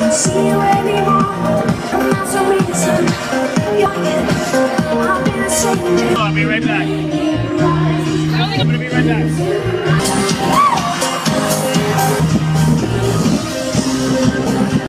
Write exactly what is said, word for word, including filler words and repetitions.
see you anymore. And that's the reason I've been a stranger. I'll be right back. I'm gonna be right back.